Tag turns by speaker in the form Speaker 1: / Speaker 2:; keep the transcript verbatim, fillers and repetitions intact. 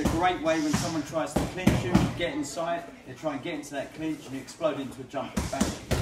Speaker 1: a great way when someone tries to clinch you, get inside, they try and get into that clinch and you explode into a jump at the back.